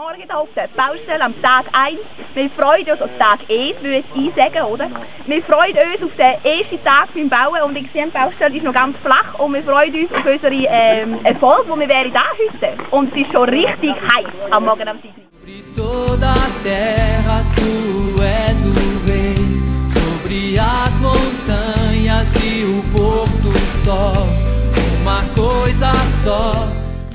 Morgen hier auf der Baustelle am Tag 1. Wir freuen uns auf Tag 1, würde ich sagen, oder? Wir freuen uns auf den ersten Tag beim Bauen und ich sehe, die Baustelle ist noch ganz flach und wir freuen uns auf unseren Erfolg, wo wir werden da heute. Und es ist schon richtig heiß am Morgen am 7. Sobre toda a terra tu és o rei, sobre as montanhas e o pôr do sol, uma coisa só.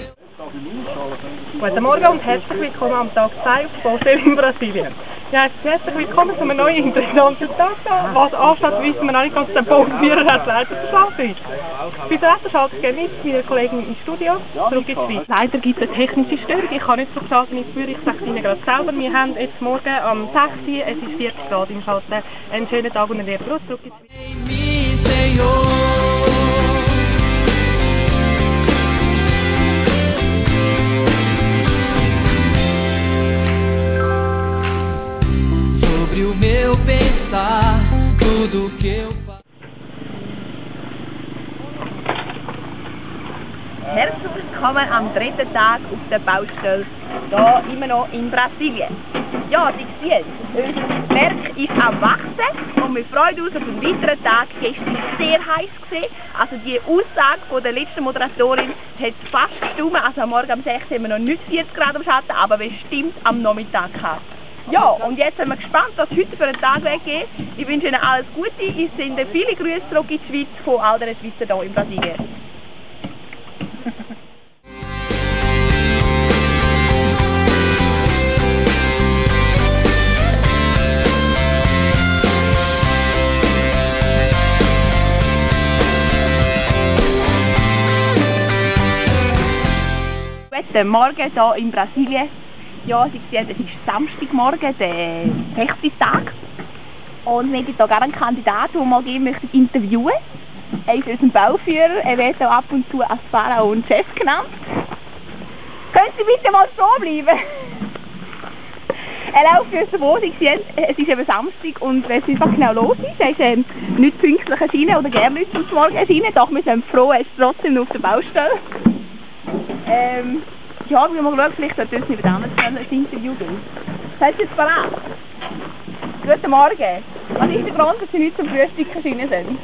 Guten Morgen und herzlich willkommen am Tag 2 auf der Baustelle in Brasilien. Ja, herzlich willkommen zu einem neuen interessanten Tag. Was ansteht, wissen wir noch nicht ganz, der Bauführer hat leider verschlafen ist. Bis jetzt schalte ich gerne mit meiner Kollegin ins Studio. Zurück ins Schweiz. Leider gibt es eine technische Störung. Ich kann nicht so sagen, ich sage es Ihnen gerade selber. Wir haben jetzt morgen am 6 Uhr, es ist 40 Grad im Schatten. Einen schönen Tag und einen lieben Gruß. Zurück ins Schweiz. O meu pensar, tudo que eu faço. Herzlich willkommen am dritten Tag auf der Baustelle, hier immer noch in Brasilien. Ja, Sie sehen, unser Werk ist am Wachsen und wir freuen uns auf einen weiteren Tag. Gestern war es sehr heiß gewesen. Also die Aussage von der letzten Moderatorin hat fast gestimmt. Also am Morgen um 6 haben wir noch nicht 40 Grad am Schatten, aber bestimmt am Nachmittag gehabt. Ja, und jetzt sind wir gespannt, was heute für einen Tag weggeht. Ich wünsche Ihnen alles Gute. Ich sende viele Grüße zurück in die Schweiz von all den Schweizer hier in Brasilien. Guten Morgen hier in Brasilien. Ja, Sie sehen, es ist Samstagmorgen, der 6. Tag. Und wir haben hier gerne einen Kandidaten, den wir mal möchte interviewen. Er ist unser Bauführer, er wird auch ab und zu als Pharao und Chef genannt. Können Sie bitte mal stehen bleiben? Er läuft uns davon, Sie sehen, es ist eben Samstag und wenn es einfach genau los ist, er ist nicht pünktlich erschienen oder gerne nicht zum Morgen erschienen, doch wir sind froh, er ist trotzdem noch auf der Baustelle. Ja, wir mal schauen, vielleicht wird uns nicht anders ein Interview geben. Seid ihr jetzt bereit? Guten Morgen. Was ist der Grund, dass Sie nicht zum Frühstück erschienen sind?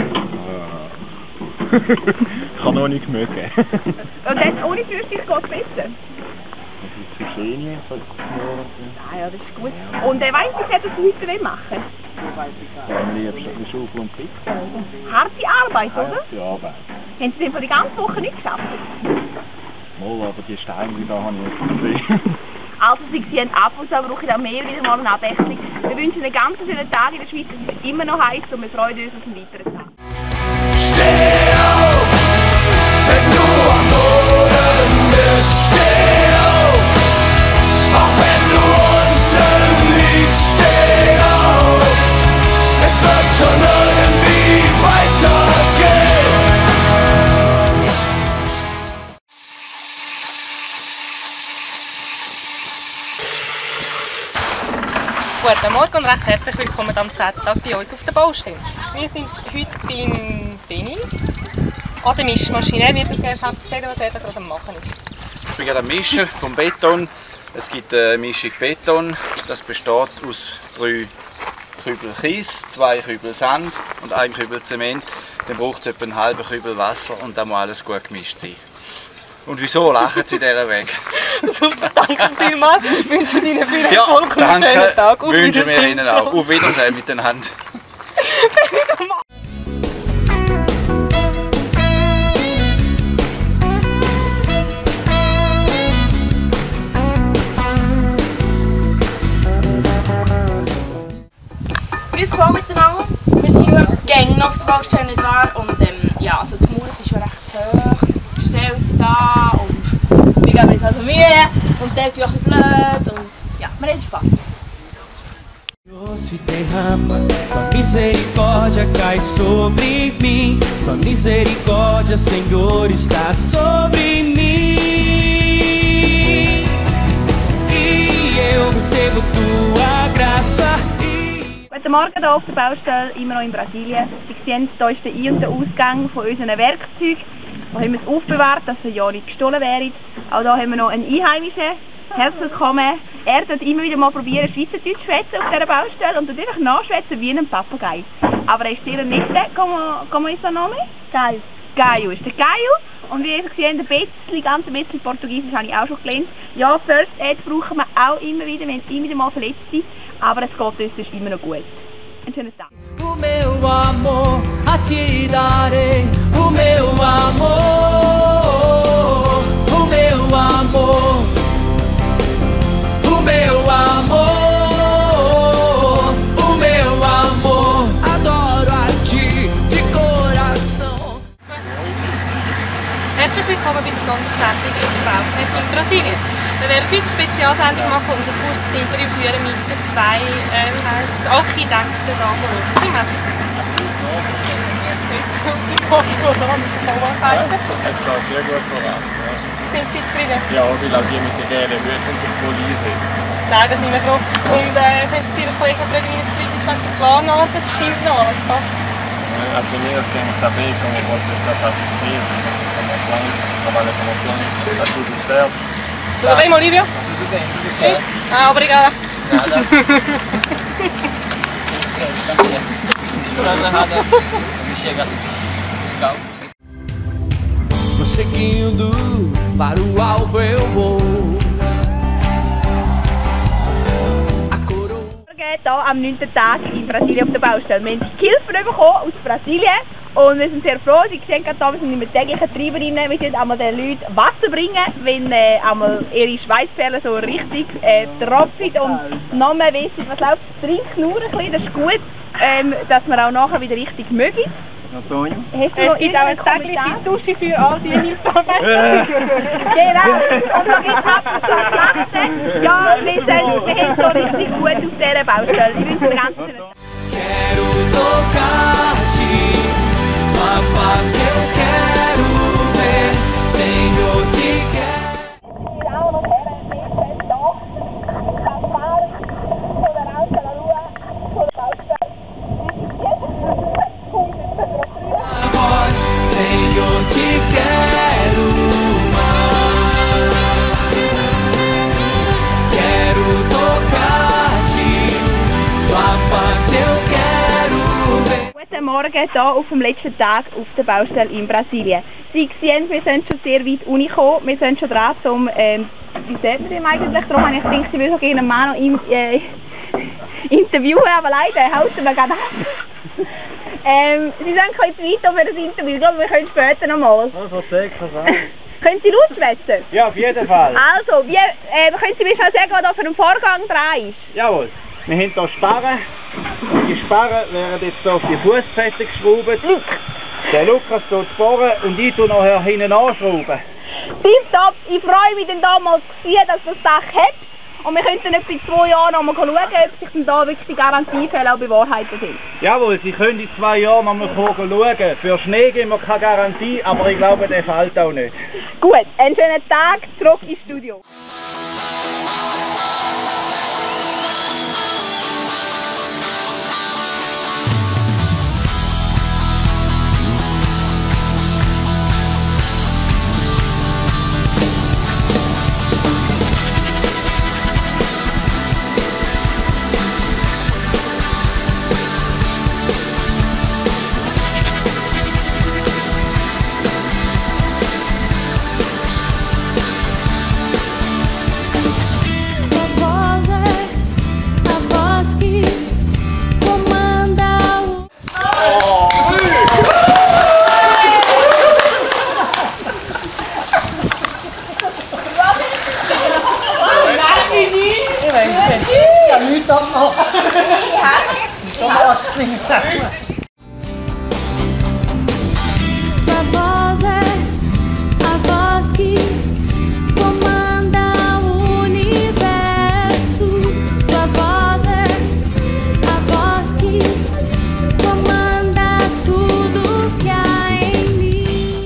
Ich kann noch nicht mögen. Und jetzt ohne Frühstück geht es besser? Das ist Zucchini. Ah ja, das ist gut. Und weiss ich, was Sie heute machen wollen? Am liebsten eine Schaufel und Pizza. Harte Arbeit, oder? Harte Arbeit. Haben Sie den für die ganze Woche nicht geschafft? Mal, aber die Steine, da habe ich jetzt gesehen. Also, Sie sehen, ab und zu brauche ich auch mehr wieder mal eine Abwechslung. Wir wünschen einen ganz schönen Tag in der Schweiz. Es ist immer noch heiß und wir freuen uns auf einen weiteren Tag. Steh auf, wenn du am Boden bist, steh auf, auch wenn du unten liegst, steh auf, es wird schon irgendwie weitergehen. Guten Morgen und recht herzlich willkommen am 10. Tag bei uns auf der Baustelle. Wir sind heute beim Benni an der Mischmaschine. Er wird uns gerne erzählen, was er da gerade am machen ist. Ich bin gerade am Mischen vom Beton. Es gibt eine Mischung Beton. Das besteht aus 3 Kübel Kies, 2 Kübel Sand und 1 Kübel Zement. Dann braucht es etwa einen halben Kübel Wasser und dann muss alles gut gemischt sein. Und wieso lachen Sie diesen Weg? Super, danke vielmals. Ich wünsche Ihnen viel Erfolg und einen schönen Tag. Auf wünschen wir Ihnen auch. Auf Wiedersehen miteinander. Grüß Gott miteinander. Wir sind nur Gänge auf der Baustelle, nicht wahr? Und ja, also die Mauer ist schon recht hoch. Die Stellen sind da und wir geben uns also Mühe. Und der ist ein bisschen blöd und ja, wir haben Spass. Se derrama, tua misericórdia cai sobre mim, tua misericórdia, Senhor, está sobre mim. E eu recebo tua graça. Guten Morgen hier auf der Baustelle, immer noch in Brasilien. Sie sehen, hier ist der Ein- und der Ausgang von unseren Werkzeugen. Hier haben wir es aufbewahrt, dass sie ja nicht gestohlen wären. Auch hier haben wir noch einen Einheimischen, herzlich willkommen. Er tut immer wieder mal probieren, Schweizerdeutsch zu schwätzen auf dieser Baustelle und tut einfach nachschwätzen wie ein Papagei. Aber er ist sehr nett. Como ist sein Name? Gaio. Gaio ist der Gaio. Und wie ihr gesehen habt, ein bisschen Portugiesisch habe ich auch schon gelernt. Ja, First Aid brauchen wir auch immer wieder, wenn es immer wieder mal verletzt sind. Aber es geht uns immer noch gut. Einen schönen Tag. O meu amor a te darei, o meu amor, o meu amor, o meu amor, o meu amor, adoro a ti de coração. Herzlich willkommen bei der Sondersendung aus der Weltcup in Brasilien. Wir werden heute eine Spezialsendung machen und ein kurzes Interview führen mit den zwei, Architekten hier vor Ort. Es geht sehr gut voran. Ja. Sind Sie zufrieden? Ja, weil auch die mit den gelben Hüten sich voll einsetzen. Nein, da sind wir froh. Und können Sie Ihre Kollegen fragen, wie zufrieden ist mit der Planarbeit? Stimmt noch, es passt. As meninas querem saber como você está satisfeito com o plano, trabalha com o plano, está tudo certo. Tudo bem, Olivia? Tudo bem, tudo certo. Ah, obrigada. Nada. Nada. Quando chega os carros. Prosseguindo para o alvo eu vou. Hier am 9. Tag in Brasilien auf der Baustelle. Wir haben Hilfe bekommen aus Brasilien und wir sind sehr froh. Sie sehen gerade hier, wir sind mit täglichen Treiberinnen. Wir können einmal den Leuten Wasser bringen, wenn einmal ihre Schweißperlen so richtig tropfen und noch mehr wissen, was läuft. Trink nur ein bisschen, das ist gut, dass wir auch nachher wieder richtig mögen. Antonio? Hast du Es noch gibt auch eine irgendeinen tägliche Kommentar? Dusche für all die Hilfsarbeiter. Genau, und noch gibt es ab und zu Schlachten. Ja, wir haben so richtig gut auf dieser Baustelle. Ich wünsche einen ganz schönen Tag. Quero tocar-te, uma face eu quero ver, Senhor te quero. A voz, Senhor te quero mais. Quero tocar-te, tua face eu quero ver. Guten Morgen hier auf dem letzten Tag auf der Baustelle in Brasilien. Sie sehen, wir sind schon sehr weit gekommen. Wir sind schon dran zum, wie sieht man dem eigentlich? Darum habe ich gedacht, Sie will so gerne einen Mann noch interviewen, aber leider halten wir gerade ab. Sie sind jetzt weiter für das Interview, ich glaube, wir können später nochmal. Können Sie laut schwätzen? Ja, auf jeden Fall. Also, können Sie mir schon sagen, was da für ein Vorgang dran ist? Jawohl. Wir haben hier Sparren. Die Sparren werden jetzt hier auf die Fußfeste geschraubt. Der Lukas tut bohren und ich tue nachher hinten anschrauben. Tipptopp, ich freue mich dann da mal zu sehen, dass das Dach hat. Und wir könnten etwa in 2 Jahren noch mal schauen, ob sich denn da wirklich die Garantiefälle auch bewahrheitet sind. Jawohl, Sie können in 2 Jahren noch mal schauen. Für Schnee geben wir keine Garantie, aber ich glaube, der fällt auch nicht. Gut, einen schönen Tag, zurück ins Studio.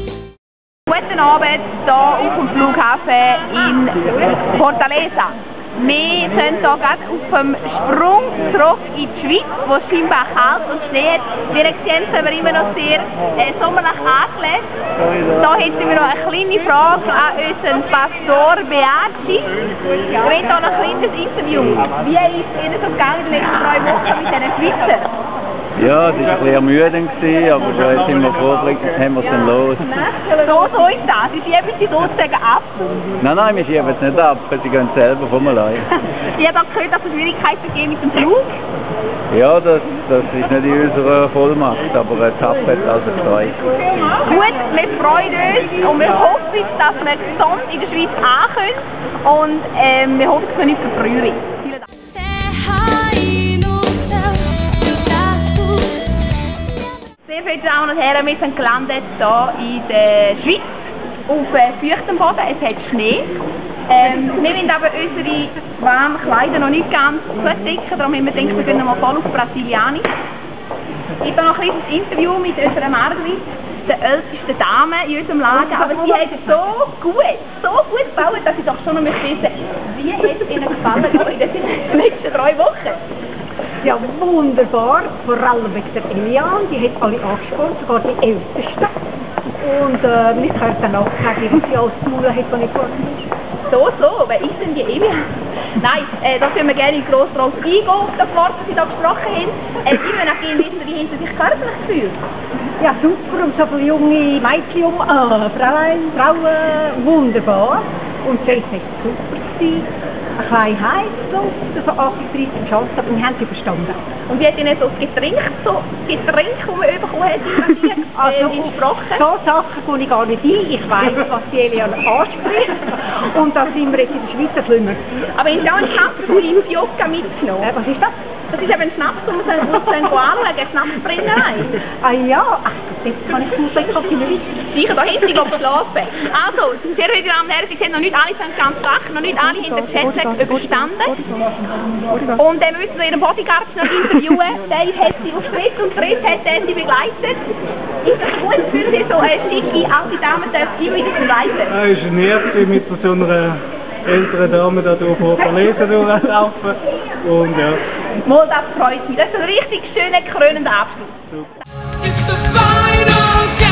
Guten Abend hier auf dem Flughafen in Fortaleza. Wir sind hier gerade auf dem Sprung zurück in die Schweiz, wo es scheinbar kalt und Schnee hat. Wie ihr seht, sind wir immer noch sehr sommerlich angelegt. Da hätten wir noch eine kleine Frage an unseren Pastor Beaci. Wir haben hier noch ein kleines Interview. Wie ist es Ihnen so gegangen in den letzten 3 Wochen mit diesen Schweizer? Ja, es war ein bisschen ermüdend, aber da sind wir vorgelegt, jetzt haben wir es dann los. So ist das. Sie schieben sie sozusagen ab. Nein, wir schieben es nicht ab, sie gehen selber vom allein. Ich habe auch gehört, dass es Schwierigkeiten gibt mit dem Flug. Ja, das ist nicht in unserer Vollmacht, aber es hat also gezeigt. Gut, wir freuen uns und wir hoffen, dass wir gesund in der Schweiz ankommen und wir hoffen, dass wir nicht verbrühen. Vielen Dank. Sehr verehrte Damen und Herren, wir sind gelandet hier in der Schweiz auf feuchtem Boden. Es hat Schnee. Wir wollen aber unsere warmen Kleider noch nicht ganz zudecken, darum haben wir gedacht, wir gehen mal voll auf Brasilianisch. Ich habe noch ein kleines Interview mit unserer Margrit, der ältesten Dame in unserem Lager, aber sie hat so gut gebaut, dass ich doch schon noch wissen möchte, wie hat es Ihnen gefallen in den letzten 3 Wochen? Ja, wunderbar, vor allem wegen der Elian, die hat alle angesprochen, sogar die Ältesten. Und ich kann dann auch sagen, was sie alles zu tun hat, was ich vorhin wer ist denn die Elian? Nein, da können wir gerne gross drauf eingehen, auf das Wort, das Sie da gesprochen haben. Ich will auch gerne wissen, wie haben Sie sich körperlich gefühlt? Ja, super, und so viele junge Mädchen, Frauen, wunderbar. Und das war super gewesen. Ein bisschen heiß, so 38 Grad, aber wir haben es überstanden. Und wie hat Ihnen so das Getränk, das man bekommen hat, entsprochen? So Sachen gehe ich gar nicht ein. Ich weiss, was die Elian anspricht. Und da sind wir jetzt in der Schweiz geflümmert. Aber ich habe auch einen Schnaps von Infioca mitgenommen. Was ist das? Das ist eben ein Schnaps, den wir anschauen, eine Schnapsbrennerei. Ah ja, das kann ich gut nicht. Sicher, da hinten geschlafen. Also, sehr verehrte Damen und Herren, Sie sehen, noch nicht alle sind ganz wach, noch nicht alle haben den Jetlag überstanden. Und wir müssen noch Ihren Bodyguard noch interviewen. Der hat Sie auf Schritt und Tritt Sie begleitet. Ist das gut für Sie, so eine schicke alte Dame immer wieder zu begleiten? Ja, ist nervig mit so einer älteren Dame da durch Lesen durchlaufen. Und ja. Mal, das freut mich. Das ist ein richtig schöner, krönender Abschluss. It's the final game.